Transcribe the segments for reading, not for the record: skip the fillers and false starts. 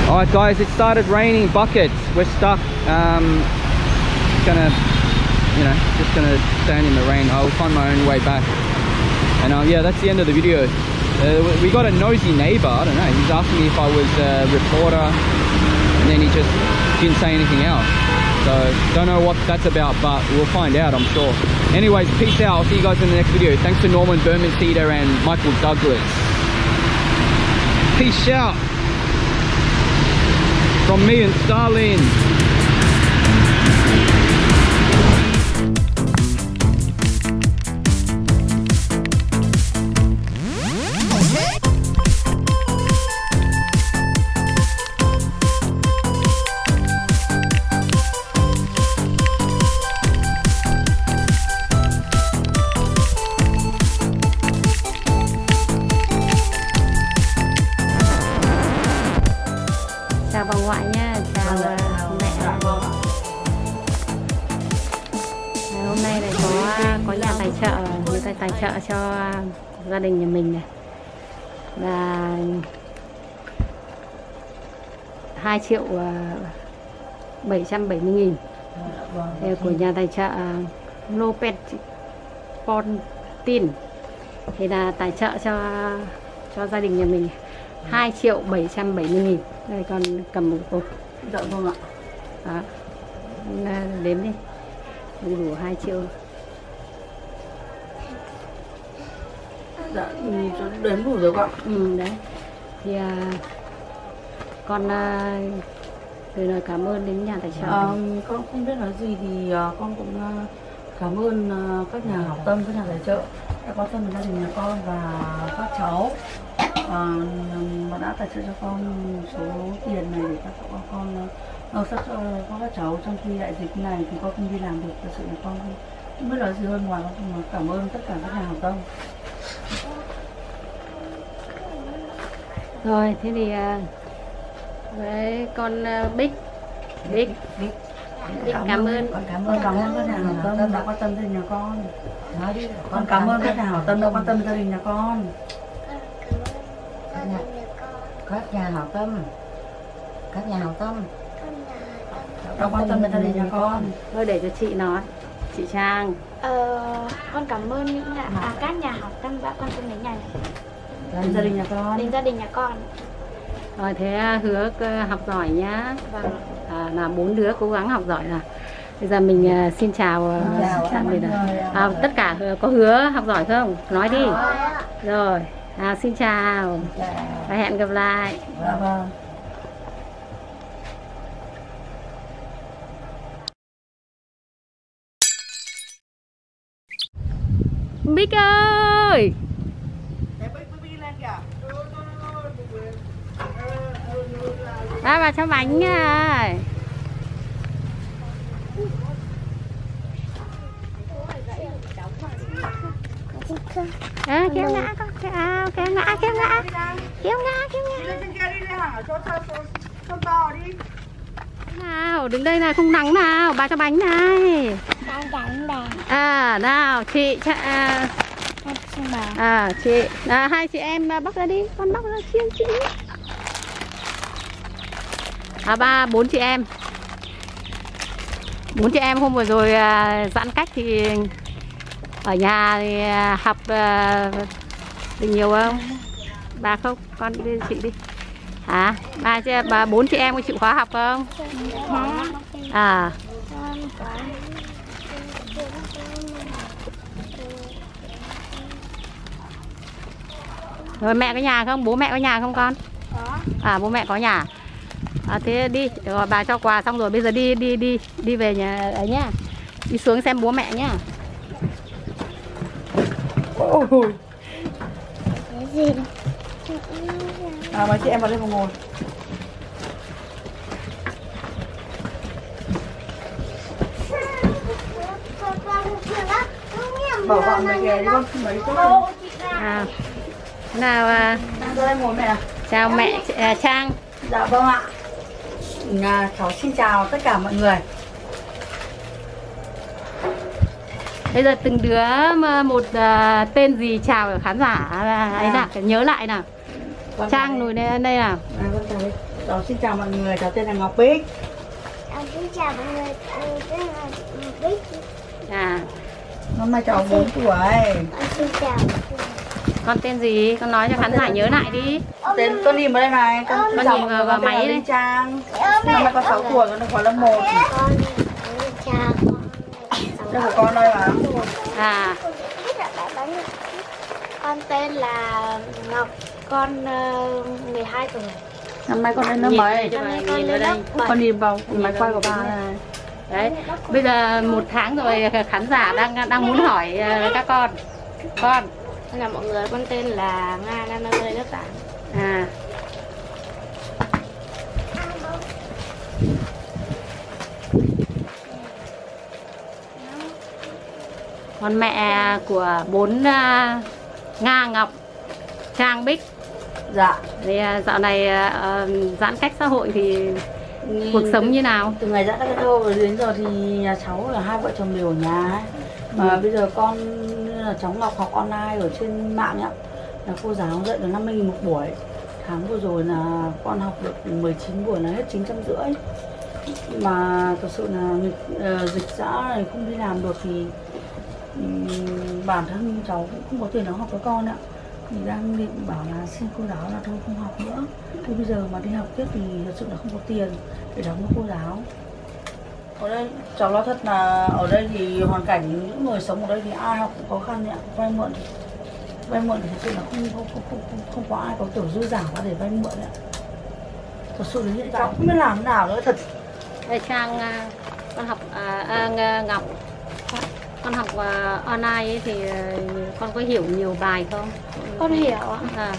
Alright guys, it started raining buckets. We're stuck. Just gonna stand in the rain. I'll find my own way back. And yeah, that's the end of the video. We got a nosy neighbor. I don't know. He's asking me if I was a reporter, and then he just didn't say anything else. So don't know what that's about, but we'll find out, I'm sure. Anyways, peace out. I'll see you guys in the next video. Thanks to Norman Berman-Cedar and Michael Douglas. Peace out from me and Starlin. Chào bà ngoại nha, chào mẹ. Hôm nay lại có nhà tài trợ, người ta tài trợ cho gia đình nhà mình này là 2.770.000 của nhà tài trợ Lopez Pontin, thì là tài trợ cho gia đình nhà mình 2.770.000. Đây con cầm một cục. Dạ vâng ạ. Đó. Đếm đi. Đủ 2 triệu. Dạ, đếm đủ rồi ạ. Đấy. Thì con gửi lời cảm ơn đến nhà tài trợ. Con không biết nói gì thì con cũng cảm ơn các nhà hảo tâm, các nhà tài trợ đã quan tâm đến gia đình nhà con và các cháu. Mà đã tài trợ cho con số tiền này để các con sắp cho các cháu trong khi đại dịch này thì con không đi làm được. Thật sự là con không biết nói gì hơn ngoài con cảm ơn tất cả các nhà hảo tâm. Rồi thế thì với con Bích cảm ơn. Con cảm ơn các nhà hảo tâm đã quan tâm đến nhà con. Nói đi. Con cảm ơn các nhà hảo tâm đã quan tâm đến gia đình nhà con. Các nhà hảo tâm đã quan tâm đến gia đình nhà con. Thôi để cho chị nói, chị Trang. Con cảm ơn những các nhà hảo tâm đã quan tâm đến Đến gia đình nhà con. Đến gia đình nhà con. Rồi thế hứa học giỏi nhá. Vâng. Là 4 đứa cố gắng học giỏi là. Bây giờ mình xin chào tạm biệt. Tất cả có hứa học giỏi không? Nói đi. Rồi. Xin chào và hẹn gặp lại. Vâng. Bích ơi, ba vào cho bánh à. Kéo ngã con, kéo ngã. Nào, đứng đây này, không nắng nào, bà cho bánh này. Nào, chị chị, hai chị em bóc ra đi, con bóc ra chiên chị. 4 chị em. 4 chị em hôm vừa rồi giãn cách thì ở nhà thì học được nhiều không? Bà không? Con đi chị đi. Hả? Bà 4 chị em có chịu khóa học không? Rồi mẹ có nhà không? Bố mẹ có nhà không con? Có. Bố mẹ có nhà. Thế đi, rồi bà cho quà xong rồi bây giờ đi về nhà ấy nhá. Đi xuống xem bố mẹ nhá. Ôi. Cái gì? Mấy chị em vào đây mà ngồi. Bảo bọn mày ghé đi con, mấy con. Nào đây ngồi mẹ. Chào mẹ Trang. Dạ vâng ạ. Cháu xin chào tất cả mọi người. Bây giờ từng đứa một tên gì chào khán giả ấy nào, nhớ lại nào. Trang nồi đây nào. Cháu xin chào mọi người, cháu tên là Ngọc Bích. Xin chào mọi người, tên là Bích. À, Năm nay cháu 4 tuổi. Xin chào. con tên gì? Con nói cho khán giả nhớ lại đi. Tên con nhìn vào đây này, con nhìn vào máy đây. đây. Trang. Năm nay con 6 tuổi, con được khóa lớp 1. Con chào Đây của con đây mà. À, con tên là Ngọc, con 12 tuổi. Năm nay con lên lớp nhìn mấy? đây cho bà, nhìn vào đây. Con nhìn vào máy quay của ba này. Đấy, bây giờ 1 tháng rồi khán giả đang muốn hỏi các con. Con. Xin chào mọi người, con tên là Nga, năm nay lớp 8. À. Con mẹ của 4 Nga, Ngọc, Trang, Bích. Dạ. Thì dạo này giãn cách xã hội thì cuộc sống như nào? Từ ngày giãn cách xã hội đến giờ thì nhà cháu là 2 vợ chồng đều ở nhà ấy. Mà bây giờ con là cháu Ngọc học online ở trên mạng ạ. Là cô giáo dạy được 50.000 một buổi. Tháng vừa rồi là con học được 19 buổi là hết 950. Mà thật sự là dịch xã này không đi làm được thì bản thân cháu cũng không có tiền để học với con ạ. Thì đang định bảo là xin cô giáo là thôi không học nữa. Thì bây giờ mà đi học tiếp thì thật sự là không có tiền để đóng cho cô giáo. Ở đây cháu nói thật là ở đây thì hoàn cảnh những người sống ở đây thì ai học cũng khó khăn ạ. Vay mượn thì thật sự là không có ai có kiểu dư giả để vay mượn ạ. Thật sự là hiện cháu không biết làm thế nào nữa thật. Đây Trang, con học Ngọc, con học online ấy thì con có hiểu nhiều bài không? Con hiểu ạ. À,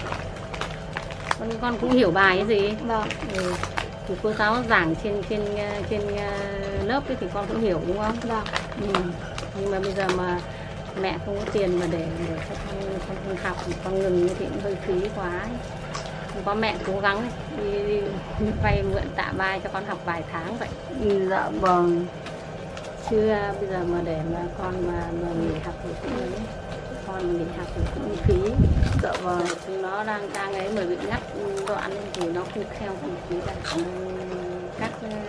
con cũng hiểu bài cái gì? Vâng. Ừ. Thì cô giáo giảng trên lớp ấy thì con cũng hiểu đúng không? Vâng. Ừ. Nhưng mà bây giờ mà mẹ không có tiền mà để cho con học thì con ngừng thì cũng hơi phí quá ấy. Có mẹ cố gắng đi vay mượn tạm vay cho con học vài tháng vậy. Dạ vâng. Chứ bây giờ mà để mà con mà nghỉ học thì cũng con mà nghỉ học thì cũng phí. Dạ vâng. Chúng nó đang ấy mà bị ngắt đoạn thì nó không theo không phí cả. Các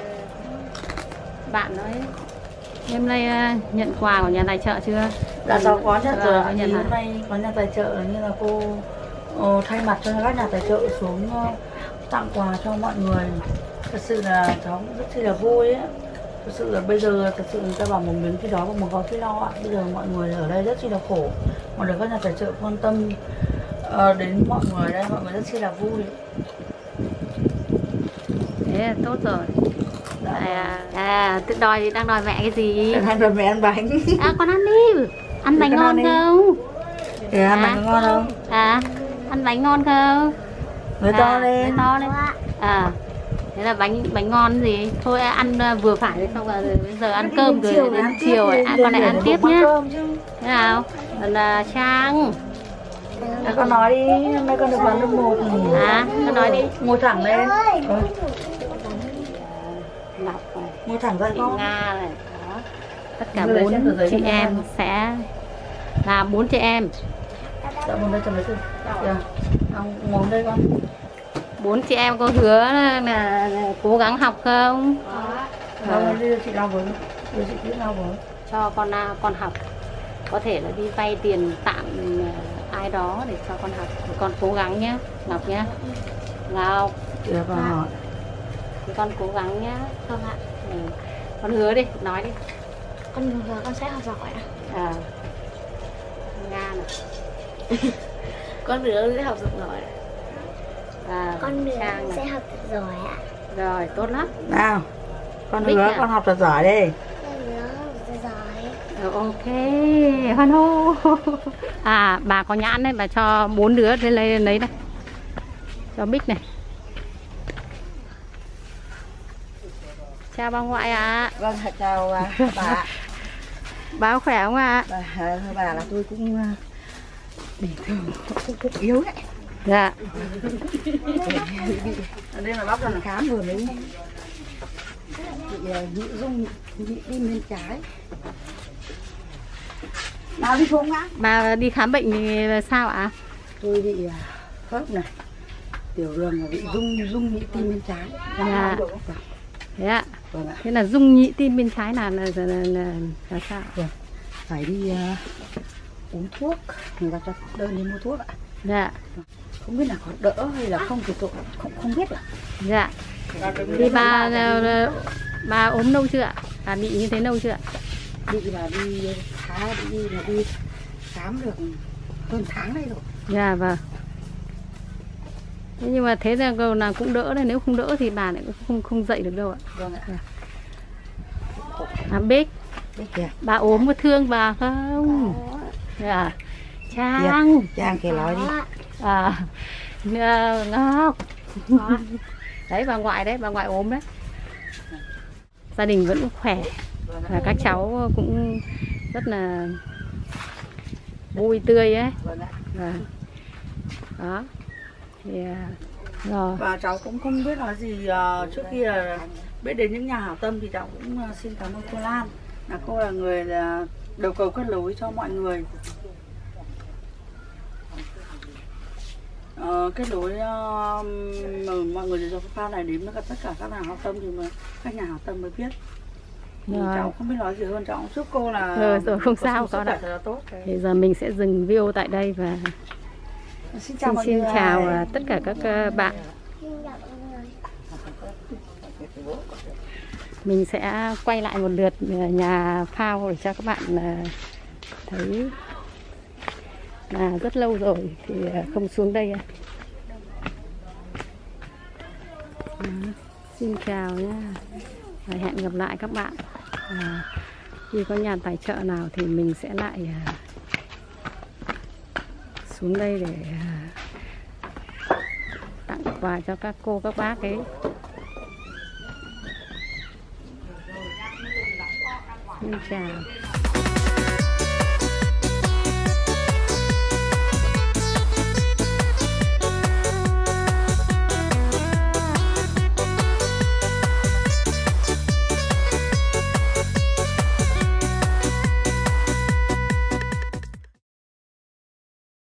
bạn nói hôm nay nhận quà của nhà tài trợ chưa? Dạ cháu có nhận rồi ạ. Nhận Hôm nay có nhà tài trợ như là cô thay mặt cho các nhà tài trợ xuống tặng quà cho mọi người. Thật sự là cháu cũng rất là vui ấy. Thật sự là bây giờ thật sự người ta bảo một miếng khi đó và một gói khi lo ạ. Bây giờ mọi người ở đây rất là khổ. Mà được các nhà tài trợ quan tâm đến mọi người đây, mọi người rất là vui. Thế là tốt rồi. Đang đòi mẹ cái gì? Đang đòi mẹ ăn bánh. À con ăn đi. Ăn bánh ngon không? Để ăn bánh ngon không? À, ăn bánh ngon không? Nói to lên. To lên. À, thế là bánh ngon gì? Thôi ăn vừa phải đấy không? Bây giờ ăn cơm rồi đến chiều con lại ăn tiếp nhé. Thế nào? Còn Trang. Con nói đi, hôm nay con được vào lớp 1 thì con nói đi. ngồi thẳng lên. Ngọc này, Ngồi thẳng dậy chị con. Nga này, đó. Tất cả 4 chị em sẽ là 4 chị em. Dạ ngồi đây cho lấy thử. Dạ. Ngồi đây con. 4 chị em có hứa là cố gắng học không? Đâu đi chị lao với. Đưa chị biết lao với. Cho con học. Có thể là đi vay tiền tạm ai đó để cho con học. Con cố gắng nhé, Ngọc nhé. Ngọc. Dạ và hỏi. Thì con cố gắng nhé. Không ạ. Ừ. Con hứa đi, nói đi. Con hứa con sẽ học giỏi ạ. À. Nga này. Con hứa sẽ học giỏi. Con hứa Trang sẽ này. học giỏi ạ. Rồi, tốt lắm. Nào. Con Bích hứa à? con học thật giỏi đi. Con hứa học giỏi. Rồi, ok, hoan hô. À, bà có nhãn đấy, bà cho 4 đứa lên lấy đây. Cho Bích này. Chào bà ngoại ạ. Vâng, chào bà. Bà khỏe không ạ? Bà là tôi cũng bình thường, cũng yếu đấy. Dạ. Đây là bác cần khám vừa mới bị Dung bị tim bên trái. Nào đi không á? Bà đi khám bệnh thì sao ạ? Tôi bị khớp này, Tiểu đường là bị rung nhị tim bên trái. Dạ. Thế ạ. Vâng ạ. Thế là rung nhị tim bên trái là sao? Vâng. Phải đi uống thuốc, người ta cho đơn đi mua thuốc ạ. Dạ. Không biết là có đỡ hay là không thì tôi không biết ạ. Dạ. Thì bà ốm lâu chưa ạ? Bà bị như thế lâu chưa ạ? Bị là đi khám được hơn tháng nay rồi. Dạ vâng. Thế nhưng mà thế ra là cũng đỡ đấy, nếu không đỡ thì bà lại cũng không dậy được đâu ạ. Vâng ạ. Bích, kìa. bà ốm có thương bà không? Dạ. Trang kìa nói đi. Ngọc. Đấy bà ngoại ốm đấy. Gia đình vẫn khỏe và các cháu cũng rất là vui tươi ấy. Vâng ạ. Đó. Thì rồi. Và cháu cũng không biết nói gì, trước khi là biết đến những nhà hảo tâm thì cháu cũng xin cảm ơn cô Lan, là cô là người là đầu cầu kết nối cho mọi người, kết nối mọi người cho cái file này đến với tất cả các nhà hảo tâm thì mà các nhà hảo tâm mới biết. Cháu không biết nói gì hơn, cháu cũng chúc cô là rồi không sao con ạ. Thì giờ mình sẽ dừng video tại đây và xin chào tất cả các bạn. Mình sẽ quay lại một lượt nhà phao để cho các bạn thấy là rất lâu rồi thì không xuống đây. Xin chào nhé và hẹn gặp lại các bạn. Khi có nhà tài trợ nào thì mình sẽ lại xuống đây để tặng quà cho các cô các bác ấy. Xin chào.